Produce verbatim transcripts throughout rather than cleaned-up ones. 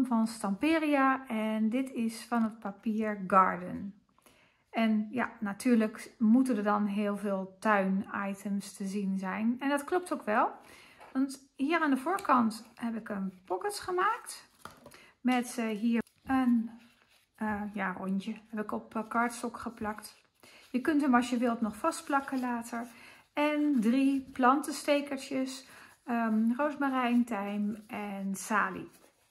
album van Stamperia en dit is van het papier Garden. En ja, natuurlijk moeten er dan heel veel tuin-items te zien zijn. En dat klopt ook wel. Want hier aan de voorkant heb ik een pockets gemaakt. Met uh, hier een uh, ja, rondje. Heb ik op uh, cardstock geplakt. Je kunt hem als je wilt nog vastplakken later. En drie plantenstekertjes. Um, roosmarijn, tijm en salie.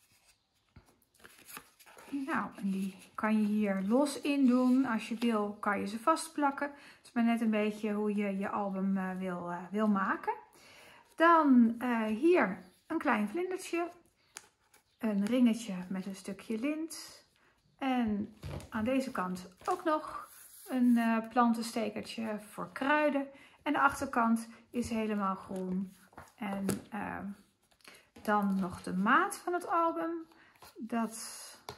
Nou, en die kan je hier los in doen. Als je wil, kan je ze vastplakken. Het is maar net een beetje hoe je je album uh, wil, uh, wil maken. Dan uh, hier een klein vlindertje. Een ringetje met een stukje lint. En aan deze kant ook nog een uh, plantenstekertje voor kruiden. En de achterkant is helemaal groen. En uh, dan nog de maat van het album. Dat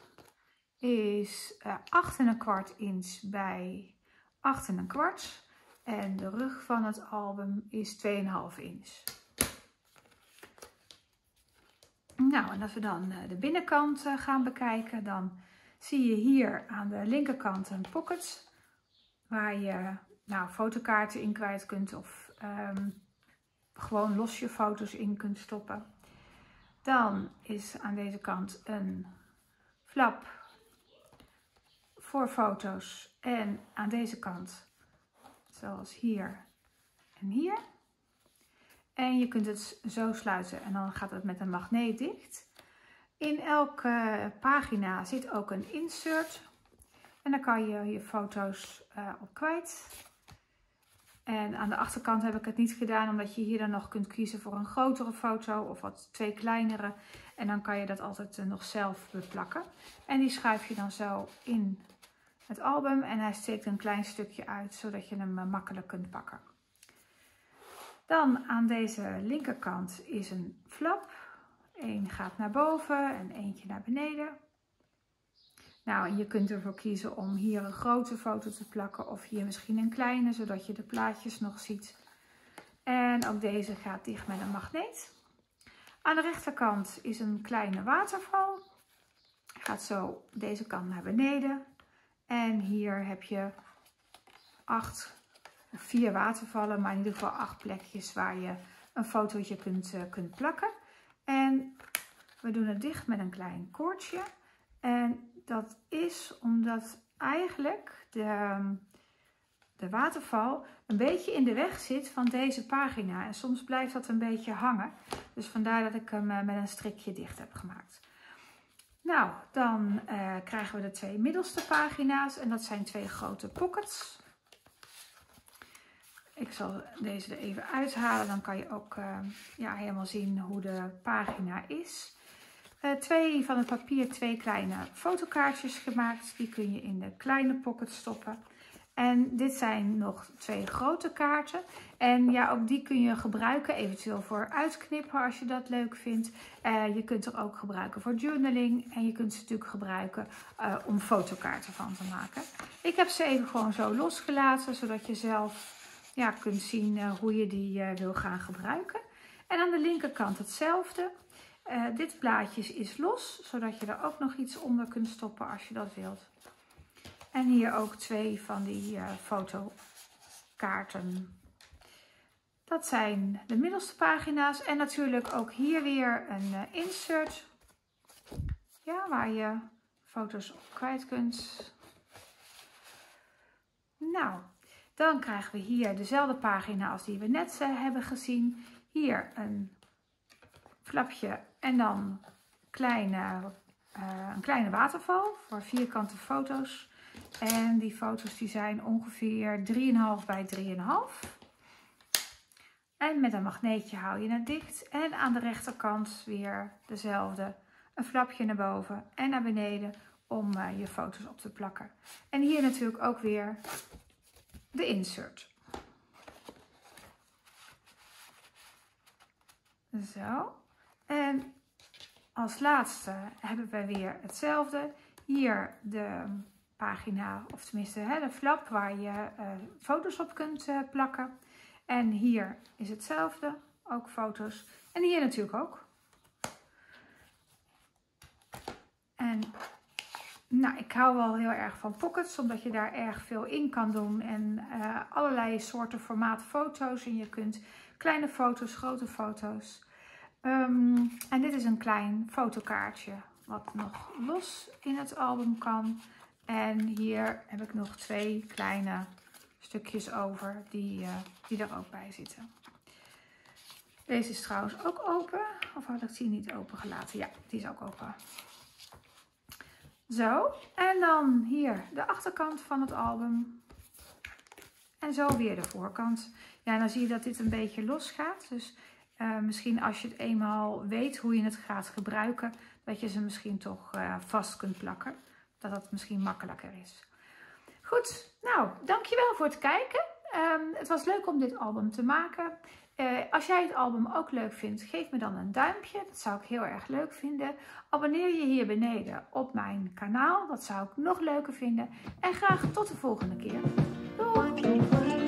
is uh, acht en een kwart inch bij acht en een kwart. En de rug van het album is twee en een half inch. Nou, en als we dan uh, de binnenkant uh, gaan bekijken, dan zie je hier aan de linkerkant een pocket. Waar je nou, fotokaarten in kwijt kunt of um, gewoon los je foto's in kunt stoppen. Dan is aan deze kant een flap voor foto's en aan deze kant, zoals hier en hier. En je kunt het zo sluiten en dan gaat het met een magneet dicht. In elke pagina zit ook een insert en daar kan je je foto's uh, op kwijt. En aan de achterkant heb ik het niet gedaan, omdat je hier dan nog kunt kiezen voor een grotere foto of wat twee kleinere. En dan kan je dat altijd nog zelf beplakken. En die schuif je dan zo in het album en hij steekt een klein stukje uit, zodat je hem makkelijk kunt pakken. Dan aan deze linkerkant is een flap. Eén gaat naar boven en eentje naar beneden. Nou, en je kunt ervoor kiezen om hier een grote foto te plakken of hier misschien een kleine, zodat je de plaatjes nog ziet. En ook deze gaat dicht met een magneet. Aan de rechterkant is een kleine waterval. Gaat zo deze kant naar beneden. En hier heb je acht of vier watervallen, maar in ieder geval acht plekjes waar je een fotootje kunt, uh, kunt plakken. En we doen het dicht met een klein koordje. En dat is omdat eigenlijk de, de waterval een beetje in de weg zit van deze pagina. En soms blijft dat een beetje hangen. Dus vandaar dat ik hem met een strikje dicht heb gemaakt. Nou, dan uh, krijgen we de twee middelste pagina's. En dat zijn twee grote pockets. Ik zal deze er even uithalen. Dan kan je ook uh, ja, helemaal zien hoe de pagina is. Uh, twee van het papier, twee kleine fotokaartjes gemaakt. Die kun je in de kleine pocket stoppen. En dit zijn nog twee grote kaarten. En ja, ook die kun je gebruiken eventueel voor uitknippen als je dat leuk vindt. Uh, je kunt er ook gebruiken voor journaling. En je kunt ze natuurlijk gebruiken uh, om fotokaarten van te maken. Ik heb ze even gewoon zo losgelaten, zodat je zelf ja, kunt zien uh, hoe je die uh, wil gaan gebruiken. En aan de linkerkant hetzelfde. Uh, dit plaatje is los, zodat je er ook nog iets onder kunt stoppen als je dat wilt. En hier ook twee van die uh, fotokaarten. Dat zijn de middelste pagina's. En natuurlijk ook hier weer een uh, insert. Ja, waar je foto's op kwijt kunt. Nou, dan krijgen we hier dezelfde pagina als die we net uh, hebben gezien. Hier een flapje en dan kleine, uh, een kleine waterval voor vierkante foto's. En die foto's die zijn ongeveer drie komma vijf bij drie komma vijf. En met een magneetje hou je het dicht. En aan de rechterkant weer dezelfde. Een flapje naar boven en naar beneden om uh, je foto's op te plakken. En hier natuurlijk ook weer de insert. Zo. En als laatste hebben we weer hetzelfde. Hier de pagina, of tenminste hè, de flap waar je uh, foto's op kunt uh, plakken. En hier is hetzelfde, ook foto's. En hier natuurlijk ook. En nou, ik hou wel heel erg van pockets, omdat je daar erg veel in kan doen. En uh, allerlei soorten formaat foto's. En je kunt kleine foto's, grote foto's. Um, en dit is een klein fotokaartje wat nog los in het album kan. En hier heb ik nog twee kleine stukjes over die, uh, die er ook bij zitten. Deze is trouwens ook open. Of had ik die niet open gelaten? Ja, die is ook open. Zo. En dan hier de achterkant van het album. En zo weer de voorkant. Ja, dan zie je dat dit een beetje los gaat. Dus uh, misschien als je het eenmaal weet hoe je het gaat gebruiken, dat je ze misschien toch uh, vast kunt plakken. Dat dat misschien makkelijker is. Goed, nou, dankjewel voor het kijken. Um, het was leuk om dit album te maken. Uh, als jij het album ook leuk vindt, geef me dan een duimpje. Dat zou ik heel erg leuk vinden. Abonneer je hier beneden op mijn kanaal. Dat zou ik nog leuker vinden. En graag tot de volgende keer. Doei!